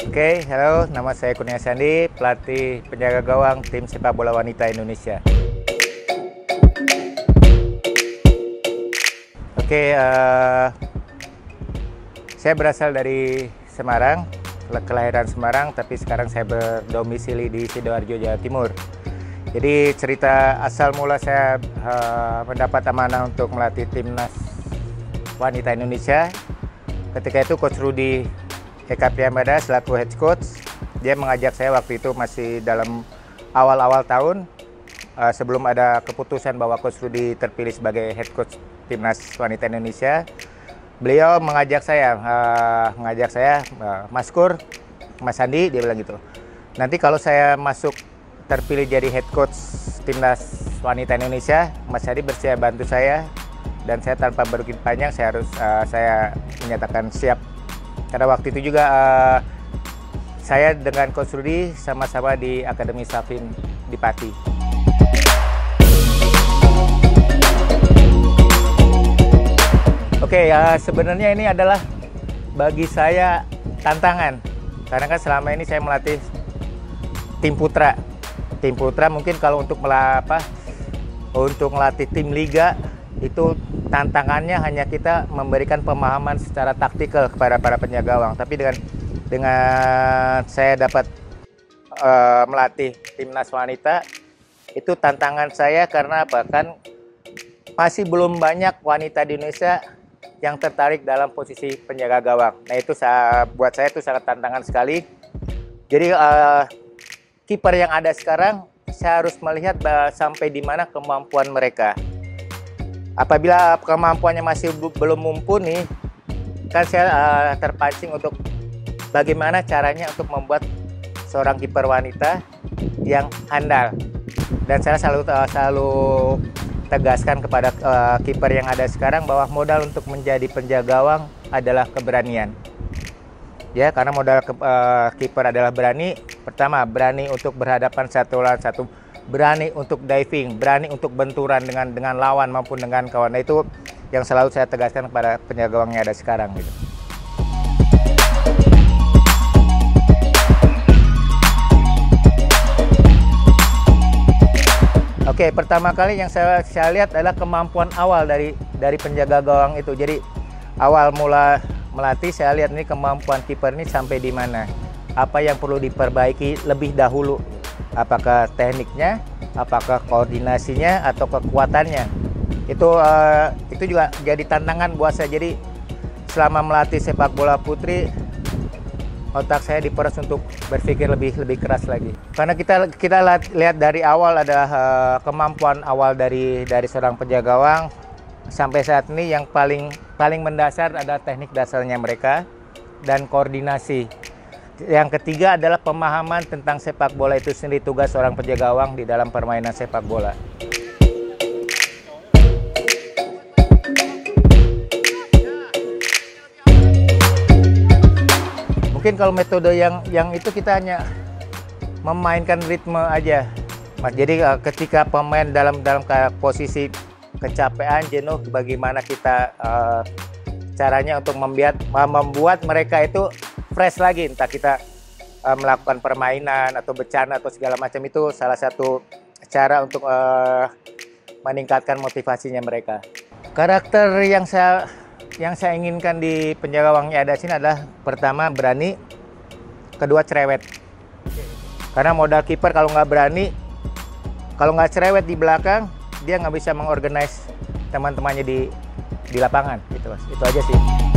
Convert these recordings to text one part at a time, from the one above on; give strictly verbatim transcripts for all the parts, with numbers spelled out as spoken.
Oke, halo, nama saya Kurnia Sandi, pelatih penjaga gawang tim sepak bola wanita Indonesia. Oke, uh, saya berasal dari Semarang, kelahiran Semarang, tapi sekarang saya berdomisili di Sidoarjo, Jawa Timur. Jadi cerita asal mula saya uh, mendapat amanah untuk melatih timnas wanita Indonesia. Ketika itu Coach Rudy Eka Priambada selaku head coach, dia mengajak saya waktu itu masih dalam awal-awal tahun uh, sebelum ada keputusan bahwa Coach Rudy terpilih sebagai head coach timnas wanita Indonesia. Beliau mengajak saya, uh, mengajak saya, uh, Mas Kur, Mas Sandi, dia bilang gitu. Nanti kalau saya masuk terpilih jadi head coach timnas wanita Indonesia, Mas Sandi bersedia bantu saya, dan saya tanpa berpikir panjang saya harus uh, saya menyatakan siap. Karena waktu itu juga uh, saya dengan Coach Rudy sama-sama di Akademi Safin di Pati. Oke, ya sebenarnya ini adalah bagi saya tantangan. Karena kan selama ini saya melatih tim putra. Tim putra mungkin kalau untuk melapa, untuk melatih tim liga itu tantangannya hanya kita memberikan pemahaman secara taktikal kepada para penjaga gawang. Tapi dengan dengan saya dapat uh, melatih timnas wanita, itu tantangan saya karena apa? Kan masih belum banyak wanita di Indonesia yang tertarik dalam posisi penjaga gawang. Nah itu saya, buat saya itu sangat tantangan sekali. Jadi uh, kiper yang ada sekarang saya harus melihat uh, sampai di mana kemampuan mereka. Apabila kemampuannya masih belum mumpuni, kan saya uh, terpancing untuk bagaimana caranya untuk membuat seorang kiper wanita yang handal. Dan saya selalu uh, selalu tegaskan kepada uh, kiper yang ada sekarang bahwa modal untuk menjadi penjaga gawang adalah keberanian. Ya, karena modal ke, uh, kiper adalah berani. Pertama, berani untuk berhadapan satu lawan satu. Berani untuk diving, berani untuk benturan dengan dengan lawan maupun dengan kawan. Nah, itu yang selalu saya tegaskan kepada penjaga gawang yang ada sekarang gitu. Oke, pertama kali yang saya, saya lihat adalah kemampuan awal dari dari penjaga gawang itu. Jadi awal mula melatih saya lihat ini kemampuan kiper ini sampai di mana. Apa yang perlu diperbaiki lebih dahulu. Apakah tekniknya, apakah koordinasinya, atau kekuatannya. Itu uh, itu juga jadi tantangan buat saya. Jadi selama melatih sepak bola putri, otak saya diperas untuk berpikir lebih lebih keras lagi. Karena kita kita lihat dari awal ada uh, kemampuan awal dari dari seorang penjaga gawang sampai saat ini yang paling paling mendasar adalah teknik dasarnya mereka dan koordinasi. Yang ketiga adalah pemahaman tentang sepak bola itu sendiri, tugas seorang penjaga gawang di dalam permainan sepak bola. Mungkin kalau metode yang yang itu kita hanya memainkan ritme aja, Mas. Jadi ketika pemain dalam dalam posisi kecapean, jenuh, bagaimana kita uh, caranya untuk membuat membuat mereka itu fresh lagi, entah kita uh, melakukan permainan atau bercanda atau segala macam, itu salah satu cara untuk uh, meningkatkan motivasinya mereka. Karakter yang saya yang saya inginkan di penjaga gawang yang ada sini adalah pertama berani, kedua cerewet. Karena modal kiper kalau nggak berani, kalau nggak cerewet di belakang, dia nggak bisa mengorganize teman-temannya di di lapangan, gitu Mas. Itu aja sih.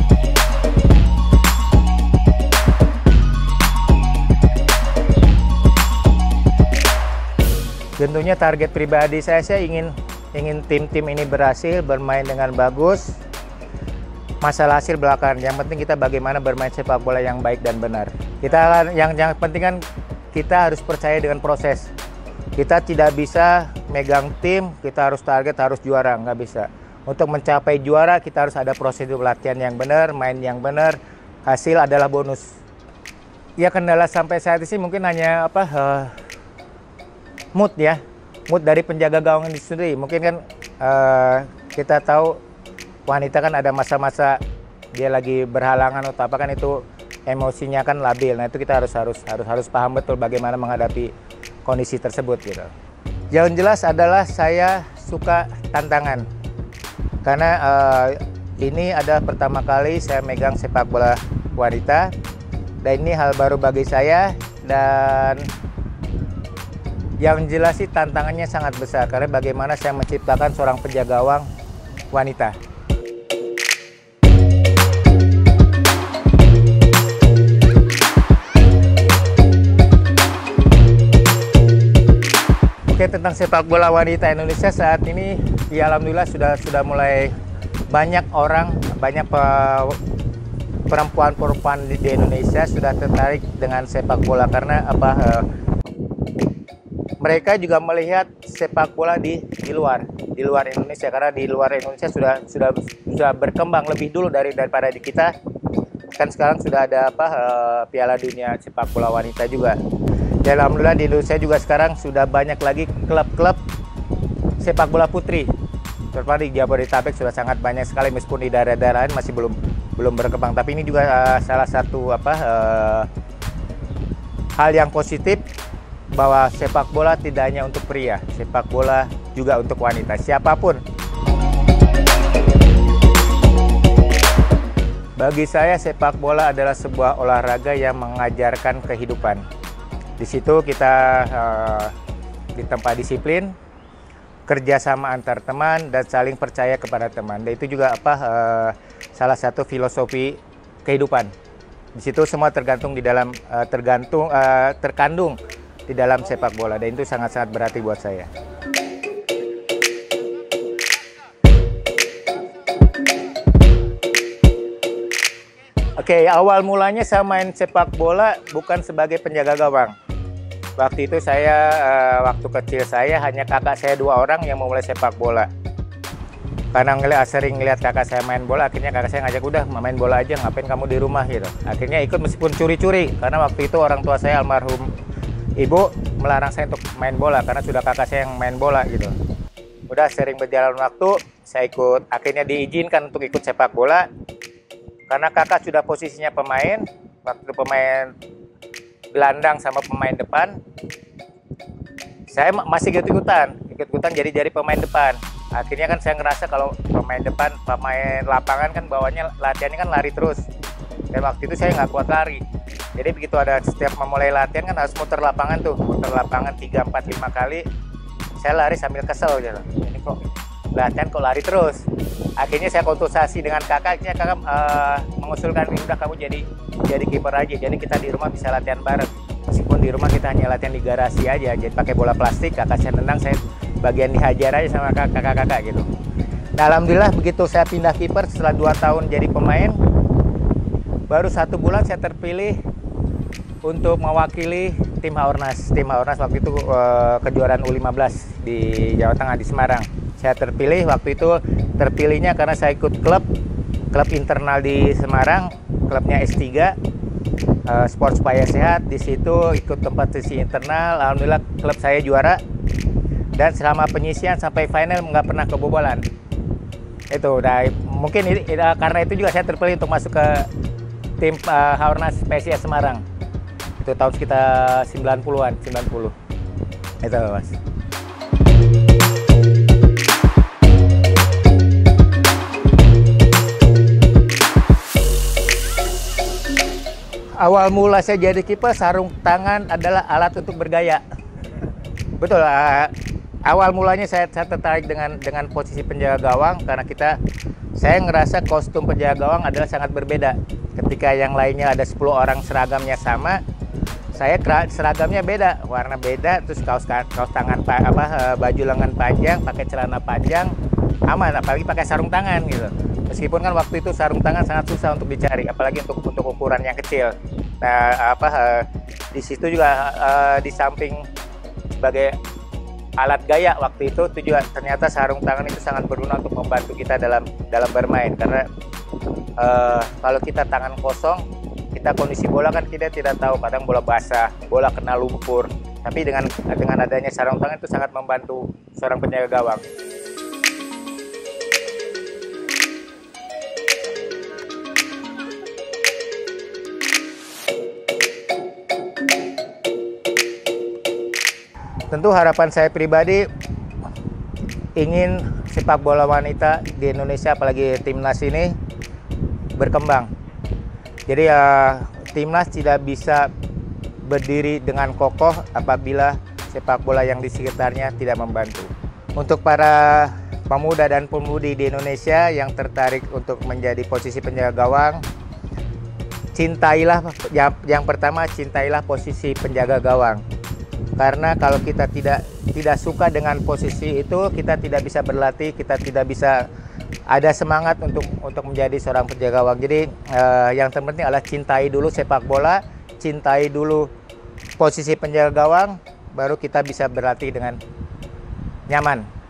Tentunya target pribadi saya, saya ingin ingin tim-tim ini berhasil bermain dengan bagus. Masalah hasil belakangan, yang penting kita bagaimana bermain sepak bola yang baik dan benar. Kita yang yang penting kan kita harus percaya dengan proses. Kita tidak bisa megang tim, kita harus target harus juara, nggak bisa. Untuk mencapai juara kita harus ada prosedur latihan yang benar, main yang benar. Hasil adalah bonus. Ya kendala sampai saat ini mungkin hanya apa? Uh, mood ya, mood dari penjaga gawang ini sendiri. Mungkin kan uh, kita tahu wanita kan ada masa-masa dia lagi berhalangan atau apa, kan itu emosinya kan labil. Nah itu kita harus harus harus harus paham betul bagaimana menghadapi kondisi tersebut gitu. Yang jelas adalah saya suka tantangan karena uh, ini adalah pertama kali saya megang sepak bola wanita dan ini hal baru bagi saya, dan yang jelas sih tantangannya sangat besar karena bagaimana saya menciptakan seorang penjaga gawang wanita. Oke, tentang sepak bola wanita Indonesia saat ini ya alhamdulillah sudah sudah mulai banyak orang, banyak perempuan-perempuan di Indonesia sudah tertarik dengan sepak bola karena apa? Uh, mereka juga melihat sepak bola di di luar di luar Indonesia, karena di luar Indonesia sudah sudah sudah berkembang lebih dulu dari daripada di kita. Kan sekarang sudah ada apa uh, Piala Dunia sepak bola wanita juga. Dan alhamdulillah di Indonesia juga sekarang sudah banyak lagi klub-klub sepak bola putri. Terutama di Jabodetabek sudah sangat banyak sekali, meskipun di daerah-daerah lain masih belum belum berkembang. Tapi ini juga uh, salah satu apa uh, hal yang positif, bahwa sepak bola tidak hanya untuk pria, sepak bola juga untuk wanita, siapapun. Bagi saya sepak bola adalah sebuah olahraga yang mengajarkan kehidupan. Di situ kita uh, ditempa disiplin, kerjasama antar teman, dan saling percaya kepada teman. Dan itu juga apa uh, salah satu filosofi kehidupan. Di situ semua tergantung di dalam uh, tergantung uh, terkandung di dalam sepak bola, dan itu sangat-sangat berarti buat saya. Oke, awal mulanya saya main sepak bola bukan sebagai penjaga gawang. Waktu itu saya, uh, waktu kecil saya hanya kakak saya dua orang yang mau mulai sepak bola. Karena ngeliat, sering ngeliat kakak saya main bola, akhirnya kakak saya ngajak, udah main bola aja, ngapain kamu di rumah gitu. Akhirnya ikut meskipun curi-curi, karena waktu itu orang tua saya almarhum ibu melarang saya untuk main bola karena sudah kakak saya yang main bola gitu. Udah sering berjalan waktu, saya ikut, akhirnya diizinkan untuk ikut sepak bola karena kakak sudah posisinya pemain, waktu itu pemain gelandang sama pemain depan. Saya masih ikut-ikutan, ikut-ikutan jadi-jadi pemain depan. Akhirnya kan saya ngerasa kalau pemain depan, pemain lapangan kan bawahnya latihannya kan lari terus. Dan waktu itu saya nggak kuat lari. Jadi begitu ada setiap memulai latihan kan harus muter lapangan tuh, muter lapangan tiga, empat, lima kali. Saya lari sambil kesel gitu. Ini kok latihan kok lari terus. Akhirnya saya konsultasi dengan kakaknya, kakak uh, mengusulkan, udah kamu jadi jadi kiper aja. Jadi kita di rumah bisa latihan bareng. Meskipun di rumah kita hanya latihan di garasi aja, jadi pakai bola plastik, kakak saya tendang, saya bagian dihajar aja sama kakak-kakak gitu. Nah, alhamdulillah begitu saya pindah kiper setelah dua tahun jadi pemain, baru satu bulan saya terpilih untuk mewakili tim Haornas. Tim Haornas waktu itu uh, kejuaraan U lima belas di Jawa Tengah, di Semarang. Saya terpilih, waktu itu terpilihnya karena saya ikut klub, klub internal di Semarang, klubnya S tiga, uh, Sport Supaya Sehat. Di situ ikut kompetisi internal, alhamdulillah klub saya juara. Dan selama penyisian sampai final nggak pernah kebobolan. Itu udah mungkin ini, karena itu juga saya terpilih untuk masuk ke tim uh, Haornas P S I S Semarang. Itu tahun sekitar sembilan puluhan, sembilan puluh. Itu Mas. Awal mula saya jadi kiper, sarung tangan adalah alat untuk bergaya. Betul. Uh, awal mulanya saya, saya tertarik dengan dengan posisi penjaga gawang karena kita saya ngerasa kostum penjaga gawang adalah sangat berbeda. Ketika yang lainnya ada sepuluh orang seragamnya sama, saya seragamnya beda, warna beda, terus kaos kaos tangan apa baju lengan panjang, pakai celana panjang, aman, apalagi pakai sarung tangan gitu. Meskipun kan waktu itu sarung tangan sangat susah untuk dicari, apalagi untuk untuk ukuran yang kecil. Nah, apa di situ juga di samping sebagai alat gaya waktu itu, itu juga ternyata sarung tangan itu sangat berguna untuk membantu kita dalam dalam bermain, karena uh, kalau kita tangan kosong, kita kondisi bola kan kita tidak tahu, kadang bola basah, bola kena lumpur. Tapi dengan dengan adanya sarung tangan itu sangat membantu seorang penjaga gawang. Tentu harapan saya pribadi ingin sepak bola wanita di Indonesia, apalagi timnas ini, berkembang. Jadi ya timnas tidak bisa berdiri dengan kokoh apabila sepak bola yang di sekitarnya tidak membantu. Untuk para pemuda dan pemudi di Indonesia yang tertarik untuk menjadi posisi penjaga gawang, cintailah yang, yang pertama cintailah posisi penjaga gawang. Karena kalau kita tidak tidak suka dengan posisi itu, kita tidak bisa berlatih, kita tidak bisa ada semangat untuk untuk menjadi seorang penjaga gawang. Jadi eh, yang terpenting adalah cintai dulu sepak bola, cintai dulu posisi penjaga gawang, baru kita bisa berlatih dengan nyaman.